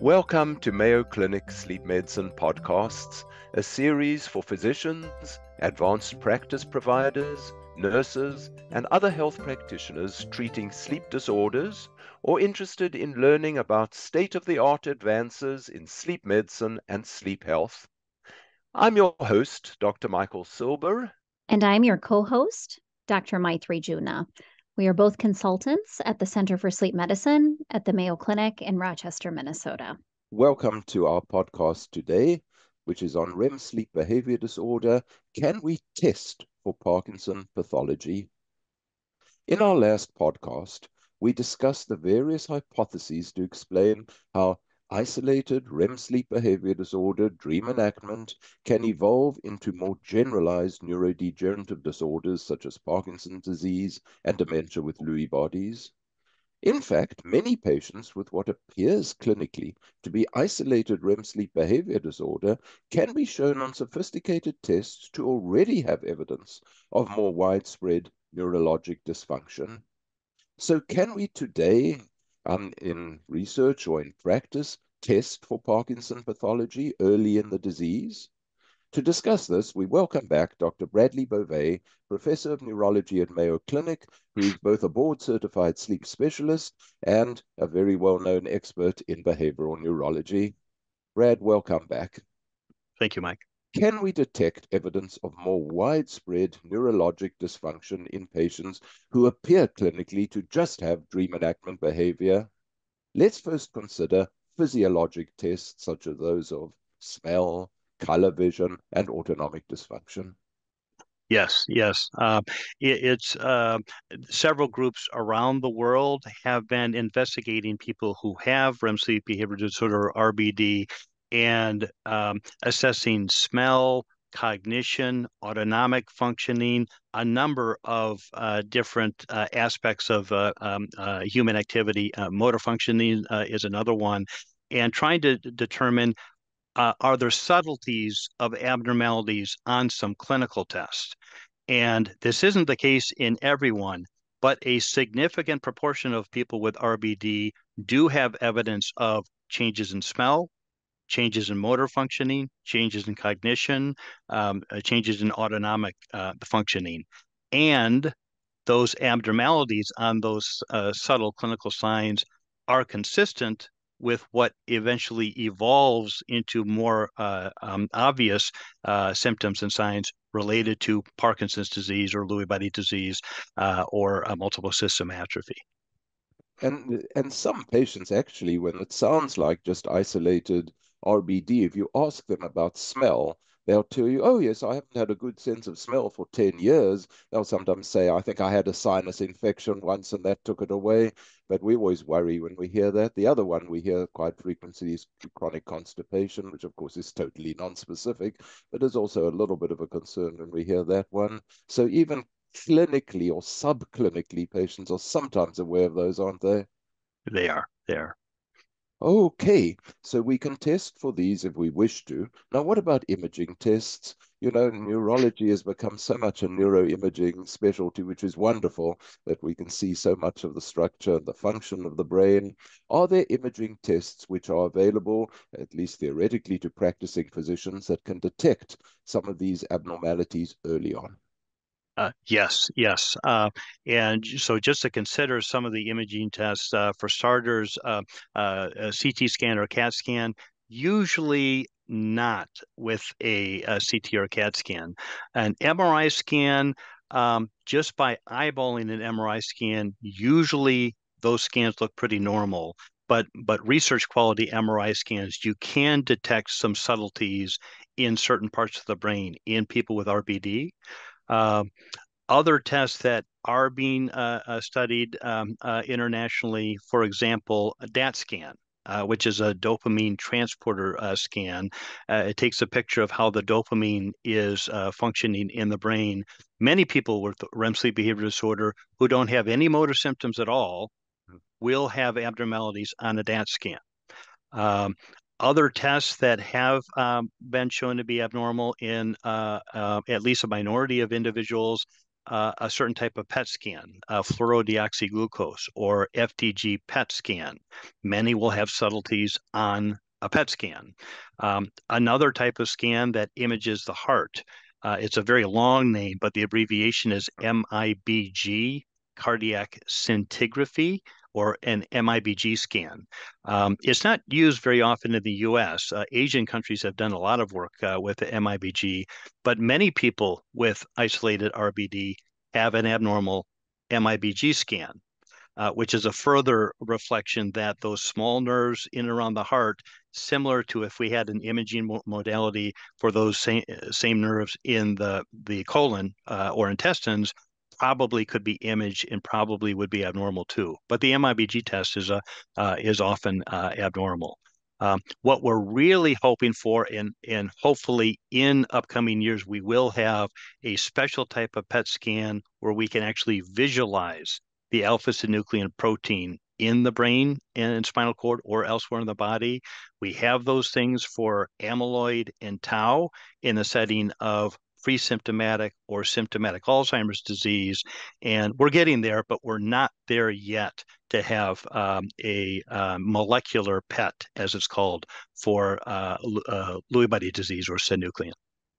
Welcome to Mayo Clinic Sleep Medicine Podcasts, a series for physicians, advanced practice providers, nurses, and other health practitioners treating sleep disorders or interested in learning about state-of-the-art advances in sleep medicine and sleep health. I'm your host, Dr. Michael Silber. And I'm your co-host, Dr. Maitri Juna. We are both consultants at the Center for Sleep Medicine at the Mayo Clinic in Rochester, Minnesota. Welcome to our podcast today, which is on REM Sleep Behavior Disorder. Can we test for Parkinson pathology? In our last podcast, we discussed the various hypotheses to explain how isolated REM sleep behavior disorder, dream enactment, can evolve into more generalized neurodegenerative disorders such as Parkinson's disease and dementia with Lewy bodies. In fact, many patients with what appears clinically to be isolated REM sleep behavior disorder can be shown on sophisticated tests to already have evidence of more widespread neurologic dysfunction. So can we today, in research or in practice, test for Parkinson pathology early in the disease? To discuss this, we welcome back Dr. Bradley Boeve, Professor of Neurology at Mayo Clinic, who is both a board-certified sleep specialist and a very well-known expert in behavioral neurology. Brad, welcome back. Thank you, Mike. Can we detect evidence of more widespread neurologic dysfunction in patients who appear clinically to just have dream enactment behavior? Let's first consider physiologic tests such as those of smell, color vision, and autonomic dysfunction. Yes. It's several groups around the world have been investigating people who have REM sleep behavior disorder, or RBD, and assessing smell, cognition, autonomic functioning, a number of different aspects of human activity. Motor functioning is another one, and trying to determine are there subtleties of abnormalities on some clinical tests? And this isn't the case in everyone, but a significant proportion of people with RBD do have evidence of changes in smell, changes in motor functioning, changes in cognition, changes in autonomic functioning. And those abnormalities on those subtle clinical signs are consistent with what eventually evolves into more obvious symptoms and signs related to Parkinson's disease or Lewy body disease or multiple system atrophy. And some patients actually, when it sounds like just isolated RBD, if you ask them about smell, they'll tell you, oh, yes, I haven't had a good sense of smell for 10 years. They'll sometimes say, I think I had a sinus infection once and that took it away. But we always worry when we hear that. The other one we hear quite frequently is chronic constipation, which of course is totally non-specific, but is also a little bit of a concern when we hear that one. So even clinically or subclinically, patients are sometimes aware of those, aren't they? They are. Okay, so we can test for these if we wish to. Now, what about imaging tests? You know, neurology has become so much a neuroimaging specialty, which is wonderful that we can see so much of the structure and the function of the brain. Are there imaging tests which are available, at least theoretically, to practicing physicians that can detect some of these abnormalities early on? Yes. And so just to consider some of the imaging tests, for starters, a CT scan or CAT scan, usually not with a CT or CAT scan. An MRI scan, just by eyeballing an MRI scan, usually those scans look pretty normal. But research quality MRI scans, you can detect some subtleties in certain parts of the brain in people with RBD. Other tests that are being studied internationally, for example, a DAT scan, which is a dopamine transporter scan. It takes a picture of how the dopamine is functioning in the brain. Many people with REM sleep behavior disorder who don't have any motor symptoms at all will have abnormalities on a DAT scan. Other tests that have been shown to be abnormal in at least a minority of individuals a certain type of PET scan, fluorodeoxyglucose or FDG PET scan. Many will have subtleties on a PET scan. Another type of scan that images the heart. It's a very long name, but the abbreviation is MIBG, cardiac scintigraphy, or an MIBG scan. It's not used very often in the US. Asian countries have done a lot of work with the MIBG, but many people with isolated RBD have an abnormal MIBG scan, which is a further reflection that those small nerves in and around the heart, similar to if we had an imaging modality for those same nerves in the colon or intestines, probably could be imaged and probably would be abnormal too. But the MIBG test is often abnormal. What we're really hoping for, and hopefully in upcoming years, we will have a special type of PET scan where we can actually visualize the alpha-synuclein protein in the brain and spinal cord or elsewhere in the body. We have those things for amyloid and tau in the setting of pre-symptomatic or symptomatic Alzheimer's disease. And we're getting there, but we're not there yet to have a molecular PET, as it's called, for Lewy body disease or synuclein.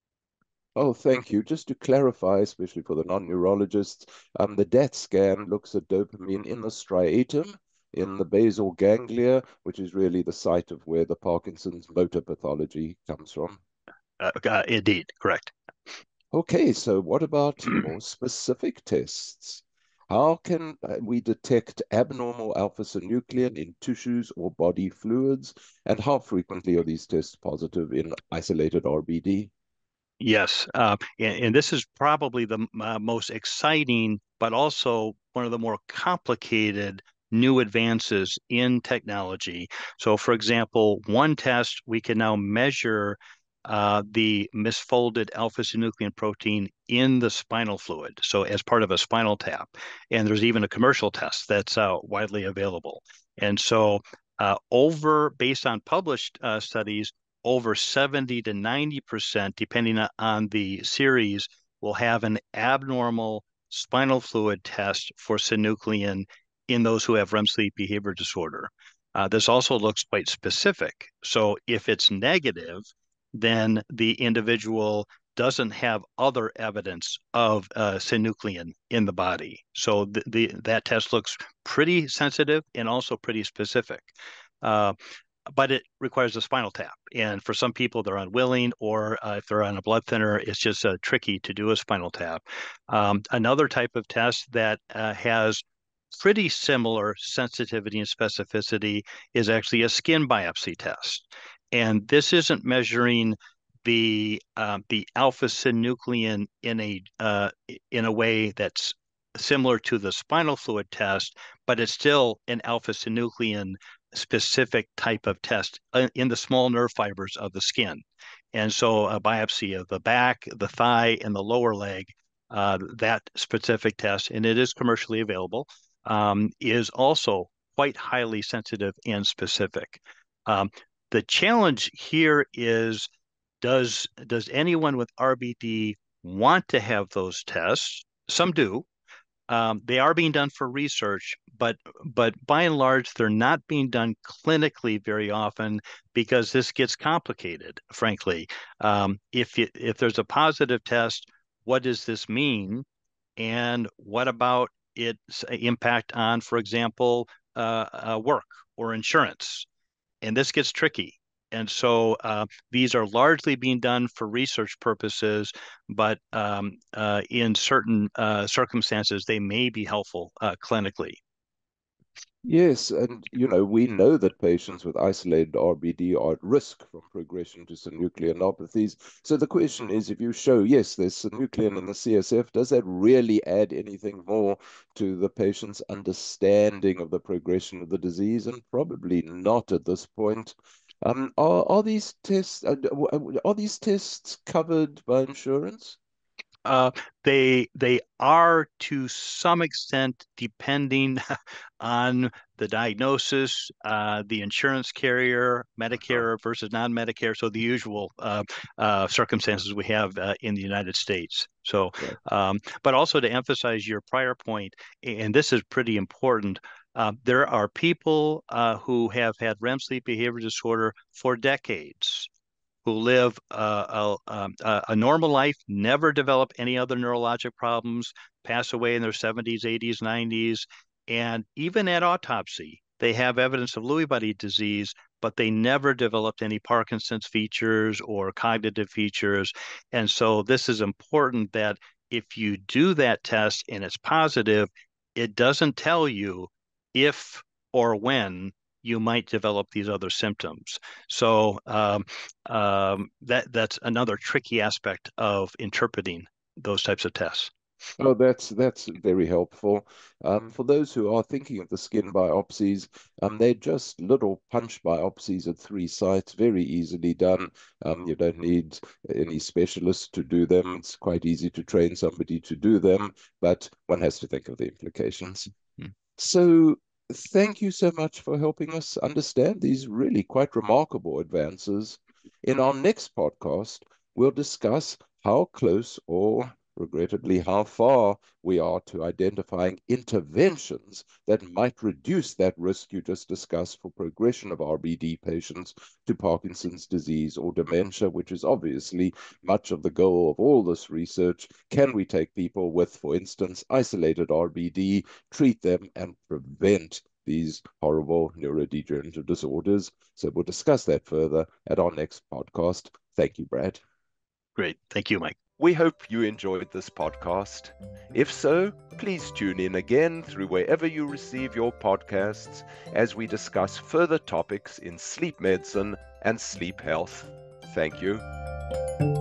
Oh, thank you. Just to clarify, especially for the non-neurologists, the DET scan looks at dopamine in the striatum, in the basal ganglia, which is really the site of where the Parkinson's motor pathology comes from. Indeed, correct. Okay, so what about more specific tests? How can we detect abnormal alpha-synuclein in tissues or body fluids? And how frequently are these tests positive in isolated RBD? Yes, and this is probably the most exciting, but also one of the more complicated new advances in technology. So, for example, one test, we can now measure the misfolded alpha-synuclein protein in the spinal fluid, so as part of a spinal tap. And there's even a commercial test that's widely available. And so, based on published studies, over 70 to 90%, depending on the series, will have an abnormal spinal fluid test for synuclein in those who have REM sleep behavior disorder. This also looks quite specific. So if it's negative, then the individual doesn't have other evidence of synuclein in the body. So that test looks pretty sensitive and also pretty specific. But it requires a spinal tap. And for some people, they're unwilling, or if they're on a blood thinner, it's just tricky to do a spinal tap. Another type of test that has pretty similar sensitivity and specificity is actually a skin biopsy test. And this isn't measuring the alpha-synuclein in a way that's similar to the spinal fluid test, but it's still an alpha-synuclein specific type of test in the small nerve fibers of the skin. And so a biopsy of the back, the thigh, and the lower leg, that specific test, and it is commercially available, is also quite highly sensitive and specific. The challenge here is, does anyone with RBD want to have those tests? Some do. They are being done for research, but by and large, they're not being done clinically very often because this gets complicated, frankly. If there's a positive test, what does this mean? And what about its impact on, for example, work or insurance? And this gets tricky. And so these are largely being done for research purposes, but in certain circumstances, they may be helpful clinically. Yes, and we know that patients with isolated RBD are at risk from progression to synucleinopathies. So the question is, if you show, yes, there's synuclein in the CSF, does that really add anything more to the patient's understanding of the progression of the disease? And probably not at this point. Are these tests covered by insurance? They are to some extent depending on the diagnosis, the insurance carrier, Medicare versus non-Medicare, so the usual circumstances we have in the United States. So, but also to emphasize your prior point, and this is pretty important, there are people who have had REM sleep behavior disorder for decades, who live a normal life, never develop any other neurologic problems, pass away in their 70s, 80s, 90s, and even at autopsy, they have evidence of Lewy body disease, but they never developed any Parkinson's features or cognitive features. And so this is important, that if you do that test and it's positive, it doesn't tell you if or when you might develop these other symptoms. So that's another tricky aspect of interpreting those types of tests. Oh, that's very helpful. For those who are thinking of the skin biopsies, they're just little punch biopsies at 3 sites, very easily done. You don't need any specialist to do them. It's quite easy to train somebody to do them, but one has to think of the implications. So thank you so much for helping us understand these really quite remarkable advances. In our next podcast, we'll discuss how close, or regrettably how far, we are to identifying interventions that might reduce that risk you just discussed for progression of RBD patients to Parkinson's disease or dementia, which is obviously much of the goal of all this research. Can we take people with, for instance, isolated RBD, treat them, and prevent these horrible neurodegenerative disorders? So we'll discuss that further at our next podcast. Thank you, Brad. Great. Thank you, Mike. We hope you enjoyed this podcast. If so, please tune in again through wherever you receive your podcasts as we discuss further topics in sleep medicine and sleep health. Thank you.